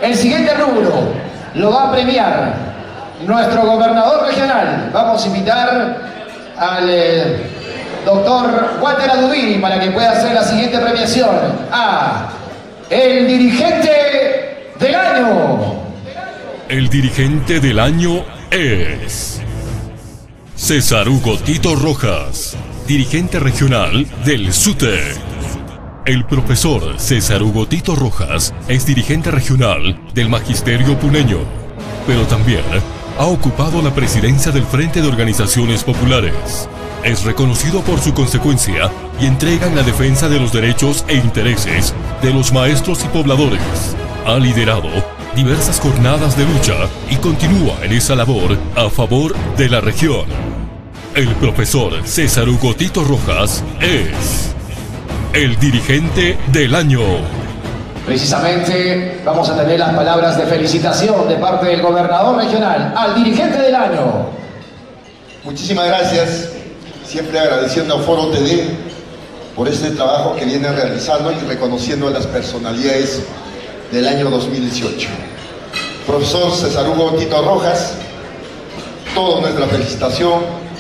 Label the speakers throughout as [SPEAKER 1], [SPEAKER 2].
[SPEAKER 1] El siguiente rubro lo va a premiar nuestro gobernador regional. Vamos a invitar al doctor Walter Adubini para que pueda hacer la siguiente premiación a el dirigente del año.
[SPEAKER 2] El dirigente del año es César Hugo Tito Rojas, dirigente regional del SUTE. El profesor César Hugo Tito Rojas es dirigente regional del Magisterio Puneño, pero también ha ocupado la presidencia del Frente de Organizaciones Populares. Es reconocido por su consecuencia y entrega en la defensa de los derechos e intereses de los maestros y pobladores. Ha liderado diversas jornadas de lucha y continúa en esa labor a favor de la región. El profesor César Hugo Tito Rojas es el dirigente del año.
[SPEAKER 1] Precisamente vamos a tener las palabras de felicitación de parte del gobernador regional al dirigente del año.
[SPEAKER 3] Muchísimas gracias, siempre agradeciendo a Foro TV por este trabajo que viene realizando y reconociendo a las personalidades del año 2018. Profesor César Hugo Tito Rojas, toda nuestra felicitación,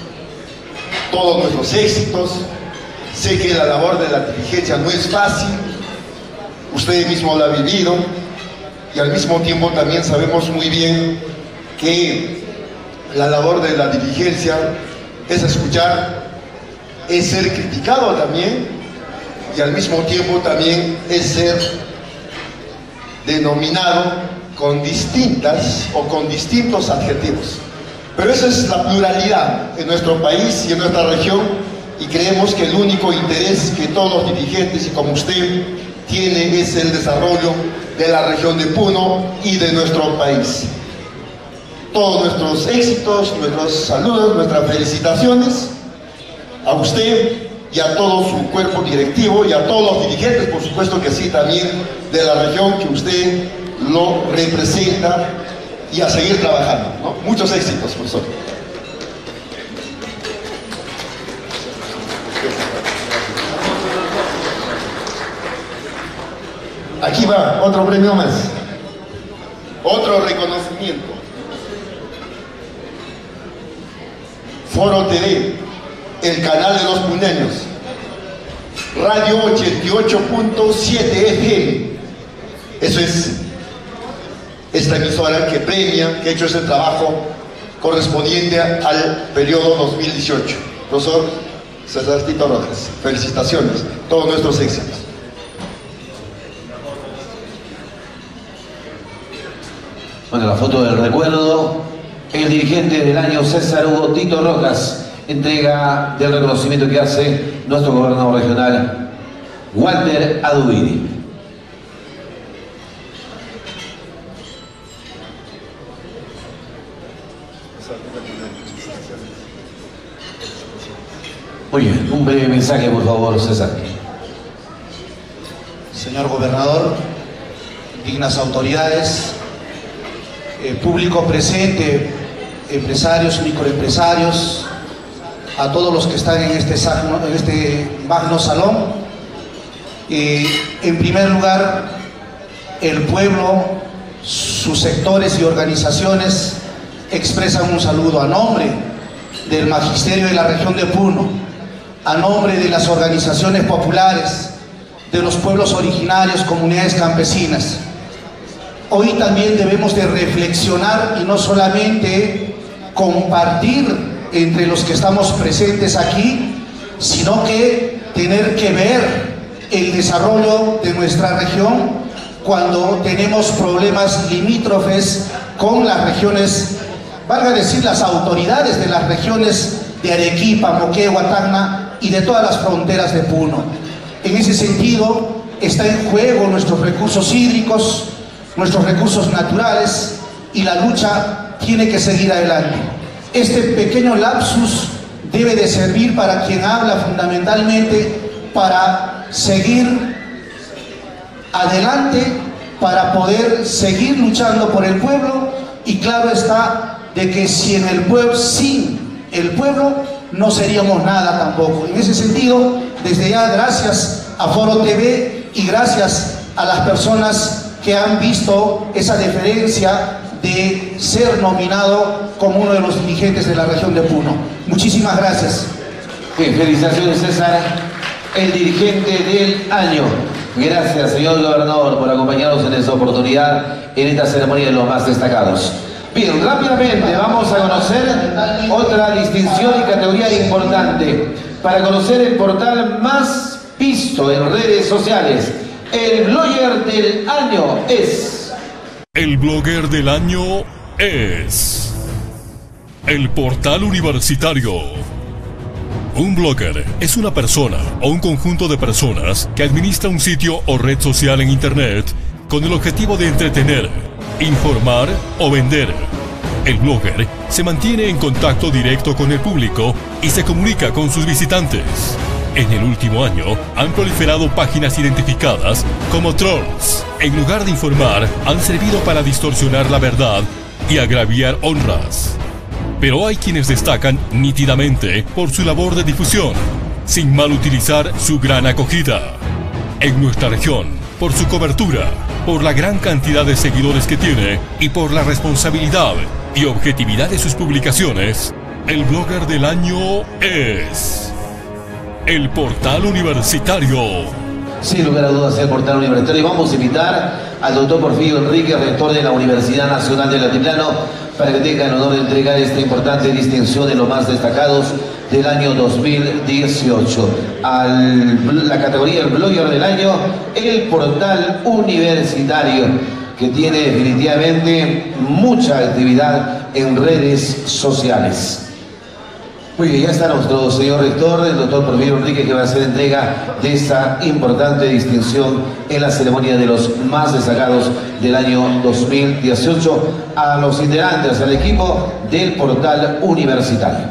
[SPEAKER 3] todos nuestros éxitos. Sé que la labor de la dirigencia no es fácil, usted mismo la ha vivido y al mismo tiempo también sabemos muy bien que la labor de la dirigencia es escuchar, es ser criticado también y al mismo tiempo también es ser denominado con distintas o con distintos adjetivos. Pero esa es la pluralidad en nuestro país y en nuestra región y creemos que el único interés que todos los dirigentes y como usted tiene es el desarrollo de la región de Puno y de nuestro país. Todos nuestros éxitos, nuestros saludos, nuestras felicitaciones a usted y a todo su cuerpo directivo y a todos los dirigentes, por supuesto que sí, también de la región que usted lo representa y a seguir trabajando, ¿no? Muchos éxitos, profesor. Aquí va, otro premio más. Otro reconocimiento. Foro TV, el canal de los puneños. Radio 88.7 FM. Eso es esta emisora que premia, que ha hecho ese trabajo correspondiente al periodo 2018. Profesor César Tito Rojas, felicitaciones, todos nuestros éxitos.
[SPEAKER 4] Bueno, la foto del recuerdo, el dirigente del año César Hugo Tito Rojas, entrega del reconocimiento que hace nuestro gobernador regional, Walter Adubini. Muy bien, un breve mensaje por favor, César.
[SPEAKER 5] Señor gobernador, dignas autoridades, público presente, empresarios, microempresarios, a todos los que están en este magno salón. En primer lugar, el pueblo, sus sectores y organizaciones expresan un saludo a nombre del Magisterio de la región de Puno, a nombre de las organizaciones populares, de los pueblos originarios, comunidades campesinas. Hoy también debemos de reflexionar y no solamente compartir entre los que estamos presentes aquí, sino que tener que ver el desarrollo de nuestra región cuando tenemos problemas limítrofes con las regiones, valga decir las autoridades de las regiones de Arequipa, Moquegua, Tacna y de todas las fronteras de Puno. En ese sentido está en juego nuestros recursos hídricos, nuestros recursos naturales y la lucha tiene que seguir adelante. Este pequeño lapsus debe de servir para quien habla fundamentalmente para seguir adelante, para poder seguir luchando por el pueblo y claro está de que sin el pueblo no seríamos nada tampoco. En ese sentido, desde ya gracias a Foro TV y gracias a las personas que han visto esa deferencia de ser nominado como uno de los dirigentes de la región de Puno. Muchísimas gracias.
[SPEAKER 4] Bien, felicitaciones, César, el dirigente del año. Gracias, señor gobernador, por acompañarnos en esta oportunidad, en esta ceremonia de los más destacados. Bien, rápidamente vamos a conocer otra distinción y categoría importante. Para conocer el portal más visto en redes sociales, el blogger del año es...
[SPEAKER 2] El blogger del año es... el Portal Universitario. Un blogger es una persona o un conjunto de personas que administra un sitio o red social en Internet con el objetivo de entretener, informar o vender. El blogger se mantiene en contacto directo con el público y se comunica con sus visitantes. En el último año han proliferado páginas identificadas como trolls. En lugar de informar, han servido para distorsionar la verdad y agraviar honras. Pero hay quienes destacan nítidamente por su labor de difusión, sin mal utilizar su gran acogida. En nuestra región, por su cobertura, por la gran cantidad de seguidores que tiene y por la responsabilidad y objetividad de sus publicaciones, el blogger del año es... el Portal Universitario.
[SPEAKER 4] Sin lugar a dudas, el Portal Universitario. Y vamos a invitar al doctor Porfirio Enrique, rector de la Universidad Nacional del Altiplano, para que tenga el honor de entregar esta importante distinción de los más destacados del año 2018. La categoría del blogger del año, el Portal Universitario, que tiene definitivamente mucha actividad en redes sociales. Muy bien, ya está nuestro señor rector, el doctor Porfirio Enrique, que va a hacer entrega de esta importante distinción en la ceremonia de los más destacados del año 2018 a los integrantes, al equipo del Portal Universitario.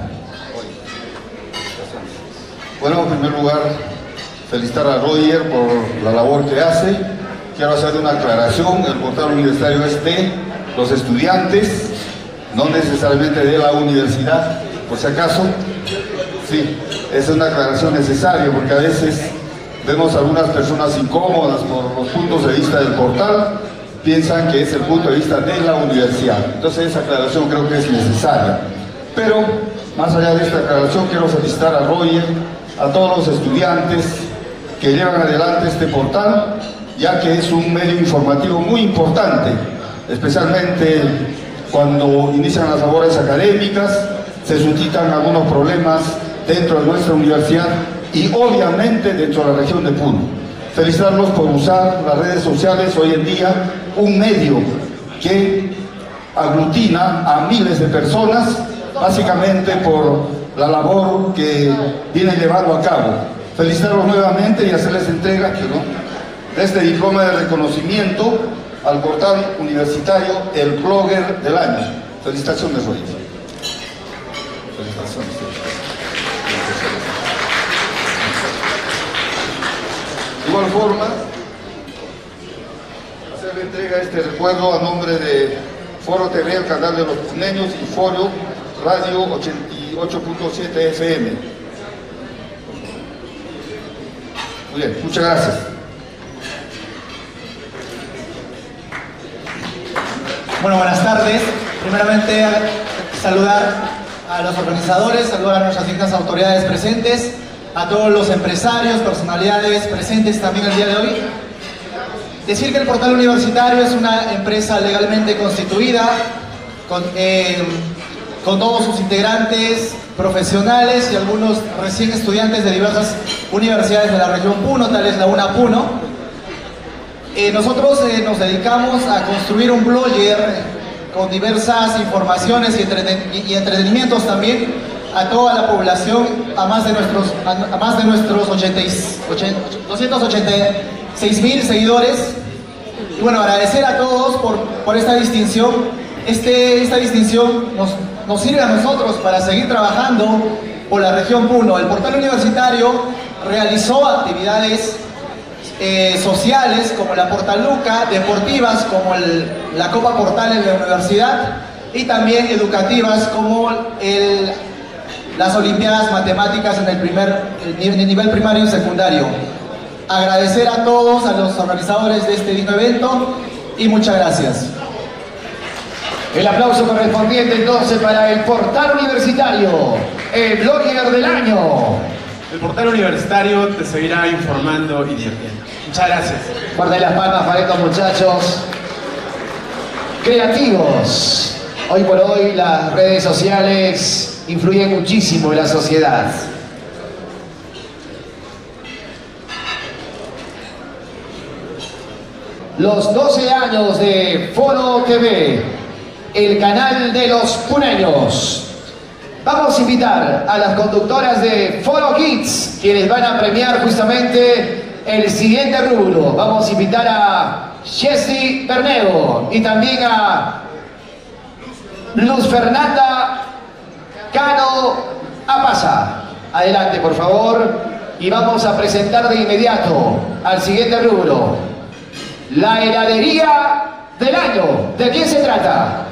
[SPEAKER 3] Bueno, en primer lugar, felicitar a Roger por la labor que hace. Quiero hacer una aclaración: el Portal Universitario es de los estudiantes, no necesariamente de la universidad. Por si acaso, sí, es una aclaración necesaria, porque a veces vemos algunas personas incómodas por los puntos de vista del portal, piensan que es el punto de vista de la universidad. Entonces esa aclaración creo que es necesaria. Pero más allá de esta aclaración, quiero felicitar a Roger, a todos los estudiantes que llevan adelante este portal, ya que es un medio informativo muy importante, especialmente cuando inician las labores académicas, se suscitan algunos problemas dentro de nuestra universidad y obviamente dentro de la región de Puno. Felicitarlos por usar las redes sociales hoy en día, un medio que aglutina a miles de personas, básicamente por la labor que vienen llevando a cabo. Felicitarlos nuevamente y hacerles entrega de este diploma de reconocimiento al Portal Universitario, el blogger del año. Felicitaciones, Roger. De igual forma, hacerle entrega este recuerdo a nombre de Foro TV, el canal de los puneños, y Foro Radio 88.7 FM. Muy bien, muchas gracias.
[SPEAKER 6] Bueno, buenas tardes. Primeramente, saludar a los organizadores, saludar a nuestras distintas autoridades presentes, a todos los empresarios, personalidades presentes también el día de hoy. Decir que el Portal Universitario es una empresa legalmente constituida, con todos sus integrantes profesionales y algunos recién estudiantes de diversas universidades de la región Puno, tal es la UNA Puno. Nosotros nos dedicamos a construir un blogger con diversas informaciones y entretenimientos también a toda la población, a más de nuestros 286.000 seguidores. Y bueno, agradecer a todos por esta distinción. Esta distinción nos sirve a nosotros para seguir trabajando por la región Puno. El Portal Universitario realizó actividades sociales como la Portaluca, deportivas como la Copa Portal en la universidad, y también educativas como las Olimpiadas Matemáticas en el nivel primario y secundario. Agradecer a todos, a los organizadores de este digno evento, y muchas gracias.
[SPEAKER 1] El aplauso correspondiente entonces para el portal universitario, el blogger del año.
[SPEAKER 7] El portal universitario te seguirá informando y divirtiendo. Muchas gracias.
[SPEAKER 1] Guarden las palmas para estos muchachos creativos. Hoy por hoy las redes sociales influyen muchísimo en la sociedad. Los 12 años de Foro TV, el canal de los puneños. Vamos a invitar a las conductoras de Foro Kids, quienes van a premiar justamente el siguiente rubro. Vamos a invitar a Jessy Bernego y también a Luz Fernanda Cano Apasa. Adelante, por favor. Y vamos a presentar de inmediato al siguiente rubro. La heladería del año. ¿De quién se trata?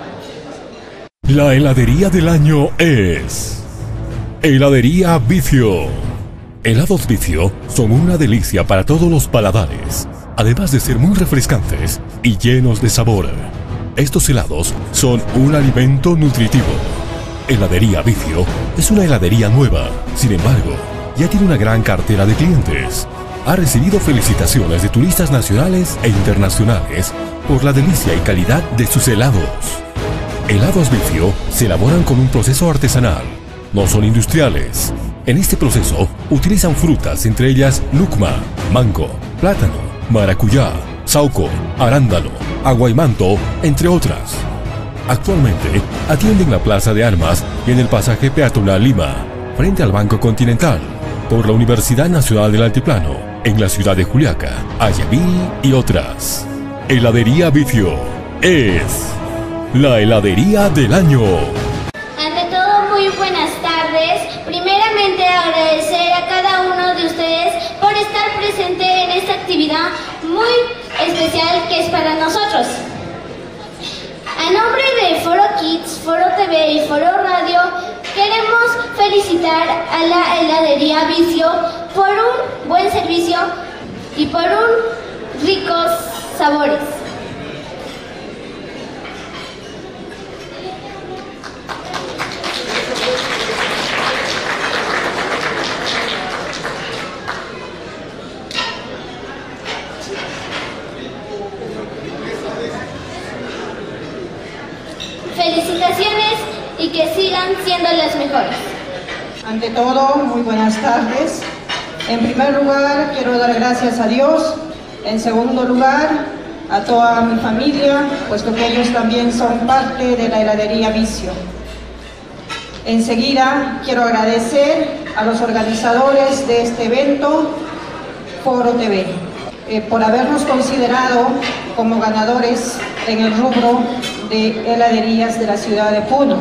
[SPEAKER 2] La heladería del año es Heladería Vicio. Helados Vicio son una delicia para todos los paladares, además de ser muy refrescantes y llenos de sabor. Estos helados son un alimento nutritivo. Heladería Vicio es una heladería nueva, sin embargo, ya tiene una gran cartera de clientes. Ha recibido felicitaciones de turistas nacionales e internacionales por la delicia y calidad de sus helados. Helados Vicio se elaboran con un proceso artesanal, no son industriales. En este proceso utilizan frutas, entre ellas lucma, mango, plátano, maracuyá, sauco, arándano, aguaymanto, entre otras. Actualmente atienden la Plaza de Armas y en el pasaje peatonal Lima, frente al Banco Continental, por la Universidad Nacional del Altiplano, en la ciudad de Juliaca, Ayaví y otras. Heladería Vicio es la heladería del año.
[SPEAKER 8] Ante todo, muy buenas tardes. Primeramente, agradecer a cada uno de ustedes por estar presente en esta actividad muy especial que es para nosotros. A nombre de Foro Kids, Foro TV y Foro Radio, queremos felicitar a la heladería Vicio por un buen servicio y por ricos sabores. Felicitaciones y que sigan siendo las mejores.
[SPEAKER 9] Ante todo, muy buenas tardes. En primer lugar, quiero dar gracias a Dios. En segundo lugar, a toda mi familia, puesto que ellos también son parte de la heladería Vicio. Enseguida, quiero agradecer a los organizadores de este evento, Foro TV, por habernos considerado como ganadores en el rubro de heladerías de la ciudad de Puno.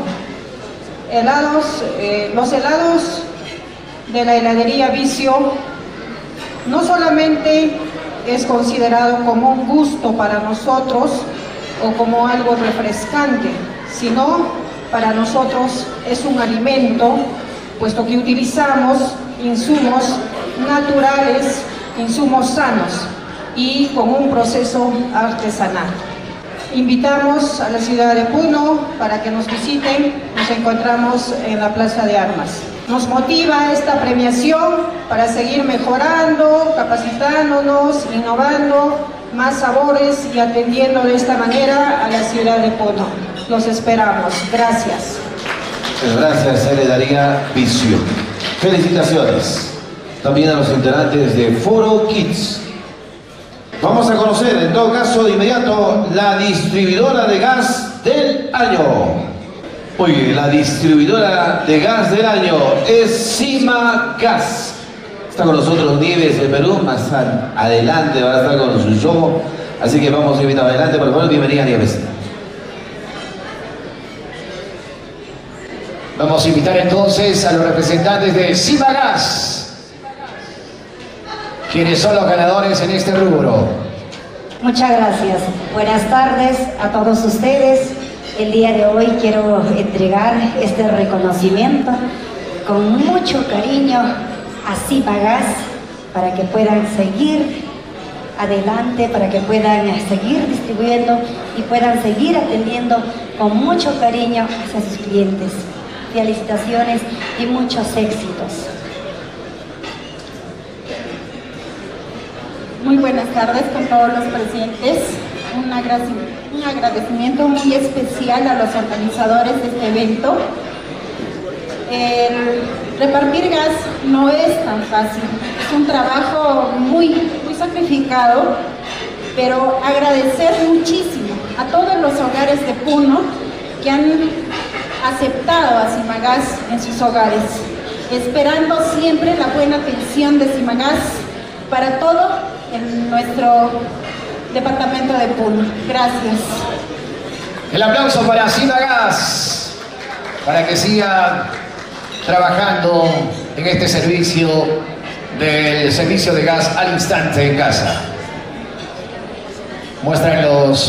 [SPEAKER 9] Los helados de la heladería Vicio no solamente es considerado como un gusto para nosotros o como algo refrescante, sino para nosotros es un alimento, puesto que utilizamos insumos naturales, insumos sanos y con un proceso artesanal. Invitamos a la ciudad de Puno para que nos visiten. Nos encontramos en la Plaza de Armas. Nos motiva esta premiación para seguir mejorando, capacitándonos, innovando más sabores y atendiendo de esta manera a la ciudad de Puno. Los esperamos. Gracias.
[SPEAKER 4] Gracias, heladería Vicio. Felicitaciones también a los integrantes de Foro Kids. Vamos a conocer, en todo caso, de inmediato, la distribuidora de gas del año. Oye, la distribuidora de gas del año es Cima Gas. Está con nosotros Nieves de Perú, más adelante va a estar con su show. Así que vamos a invitar adelante, por favor, bienvenida Nieves.
[SPEAKER 1] Vamos a invitar entonces a los representantes de Cima Gas, quienes son los ganadores en este rubro.
[SPEAKER 10] Muchas gracias. Buenas tardes a todos ustedes. El día de hoy quiero entregar este reconocimiento con mucho cariño a Cima Gas para que puedan seguir adelante para que puedan seguir distribuyendo y puedan seguir atendiendo con mucho cariño hacia sus clientes. Felicitaciones y muchos éxitos.
[SPEAKER 9] Muy buenas tardes con todos los presentes. Un agradecimiento muy especial a los organizadores de este evento. El repartir gas no es tan fácil, es un trabajo muy sacrificado, pero agradecer muchísimo a todos los hogares de Puno que han aceptado a Simagas en sus hogares, esperando siempre la buena atención de Simagas para todo en nuestro departamento de Puno. Gracias.
[SPEAKER 1] El aplauso para Simagas, para que siga trabajando en este servicio del servicio de gas al instante en casa. Muestran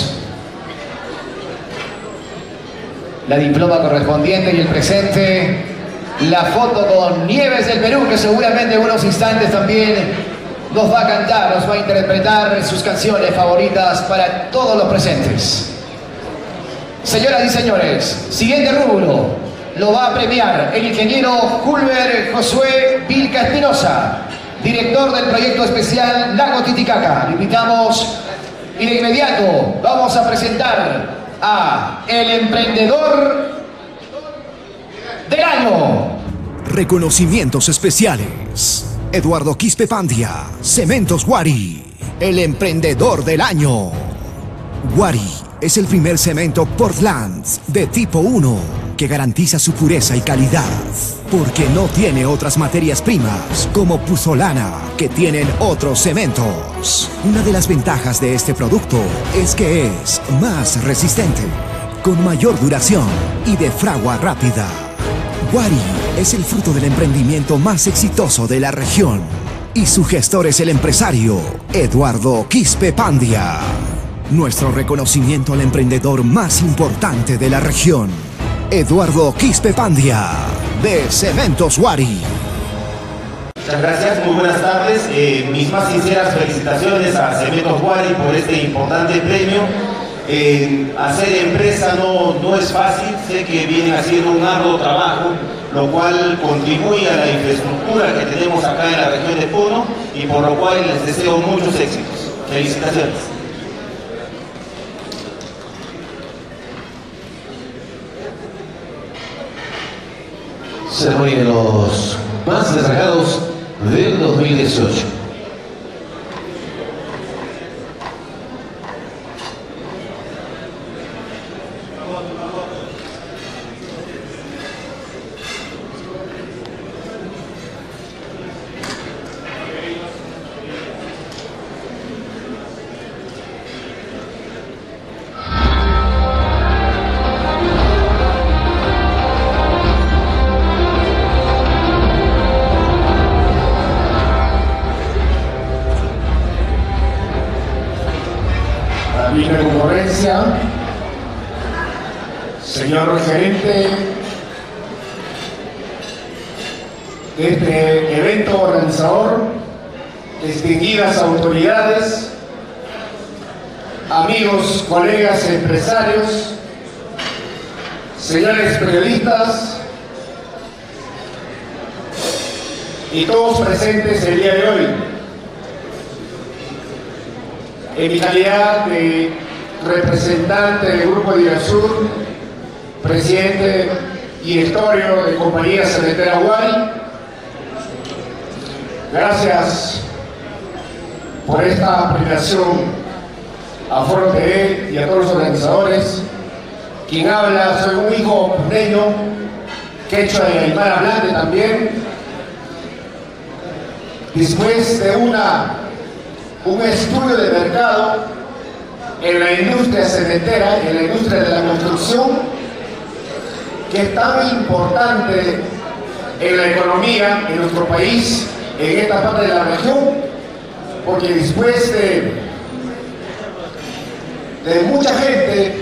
[SPEAKER 1] la diploma correspondiente y el presente, la foto con Nieves del Perú, que seguramente en unos instantes también nos va a cantar, nos va a interpretar sus canciones favoritas para todos los presentes. Señoras y señores, siguiente rubro lo va a premiar el ingeniero Culver Josué Vilca Espinosa, director del proyecto especial Lago Titicaca. Lo invitamos y de inmediato vamos a presentar a el emprendedor del año.
[SPEAKER 11] Reconocimientos especiales. Eduardo Quispe Pandia, Cementos Guari, el emprendedor del año. Guari es el primer cemento Portland de tipo 1 que garantiza su pureza y calidad, porque no tiene otras materias primas como puzolana que tienen otros cementos. Una de las ventajas de este producto es que es más resistente, con mayor duración y de fragua rápida. Guari es el fruto del emprendimiento más exitoso de la región y su gestor es el empresario Eduardo Quispe Pandia. Nuestro reconocimiento al emprendedor más importante de la región, Eduardo Quispe Pandia, de Cementos Guari.
[SPEAKER 12] Muchas gracias, muy buenas tardes. Mis más sinceras felicitaciones a Cementos Guari por este importante premio. Hacer empresa no es fácil, sé que vienen haciendo un arduo trabajo, lo cual contribuye a la infraestructura que tenemos acá en la región de Puno y por lo cual les deseo muchos éxitos. Felicitaciones.
[SPEAKER 4] Ceremonia de los más destacados del 2018.
[SPEAKER 13] Señor gerente de este evento organizador, distinguidas autoridades, amigos, colegas, empresarios, señores periodistas y todos presentes el día de hoy. En mi calidad de representante del Grupo de Irasur, presidente y directorio de Compañía Cementera Guari, gracias por esta premiación a Foro TV y a todos los organizadores. Quien habla, soy un hijo puneño, quechua y aymara hablante también. Después de un estudio de mercado en la industria cementera, en la industria de la construcción, que es tan importante en la economía en nuestro país, en esta parte de la región, porque después de mucha gente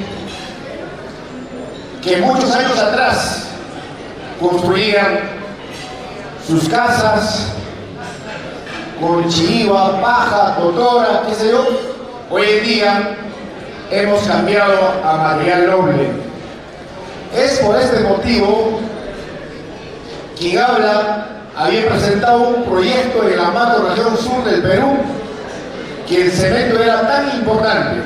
[SPEAKER 13] que muchos años atrás construían sus casas con chiva, paja, totora, qué sé yo. Hoy en día hemos cambiado a material noble. Es por este motivo quien había presentado un proyecto en la macrorregión sur del Perú, que el cemento era tan importante.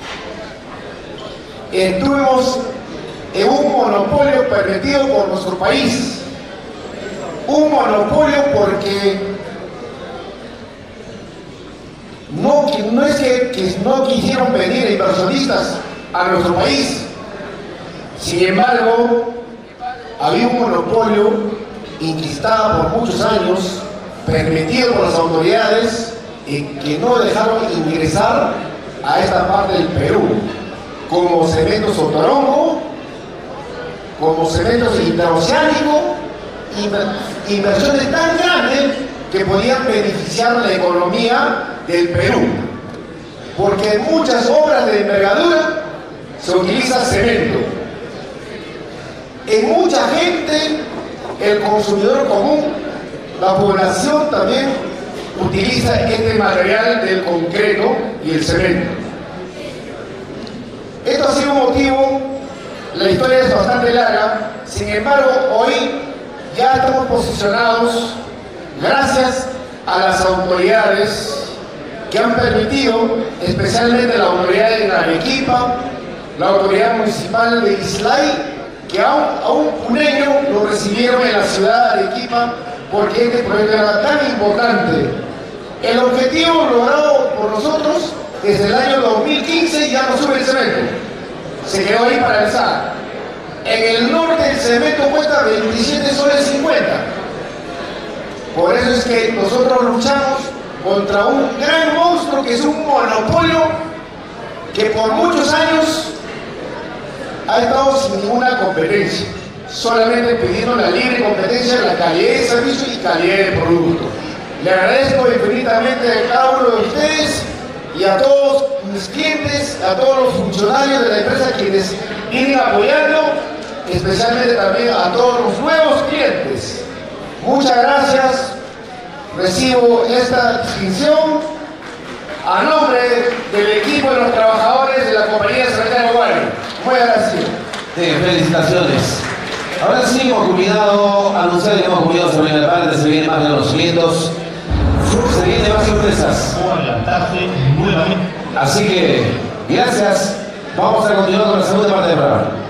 [SPEAKER 13] Estuvimos en un monopolio permitido por nuestro país. Un monopolio porque no es que no quisieron venir inversionistas a nuestro país. Sin embargo, había un monopolio inquistado por muchos años, permitido por las autoridades, que no dejaron ingresar a esta parte del Perú, como Cementos Sotorongo, como Cementos Interoceánico, inversiones tan grandes que podían beneficiar la economía del Perú, porque en muchas obras de envergadura se utiliza cemento. En mucha gente, el consumidor común, la población también utiliza este material del concreto y el cemento. Esto ha sido un motivo, la historia es bastante larga, sin embargo hoy ya estamos posicionados gracias a las autoridades que han permitido, especialmente la autoridad de Arequipa, la autoridad municipal de Islay, que a un puneño lo recibieron en la ciudad de Arequipa porque este proyecto era tan importante. El objetivo logrado por nosotros desde el año 2015 ya no sube el cemento, se quedó ahí paralizado. En el norte el cemento cuesta 27 soles 50. Por eso es que nosotros luchamos contra un gran monstruo que es un monopolio que por muchos años ha estado sin ninguna competencia, solamente pidiendo la libre competencia en la calidad de servicio y calidad de producto. Le agradezco infinitamente a cada uno de ustedes y a todos mis clientes, a todos los funcionarios de la empresa quienes vienen apoyando, especialmente también a todos los nuevos clientes. Muchas gracias, recibo esta distinción a nombre del equipo de los trabajadores de la compañía Cementera Guari. Muy agradecido.
[SPEAKER 4] Felicitaciones. Ahora sí hemos culminado, anunciar que hemos culminado esta primera parte, se vienen más reconocimientos, se vienen más sorpresas. Así que, gracias. Vamos a continuar con la segunda parte del programa.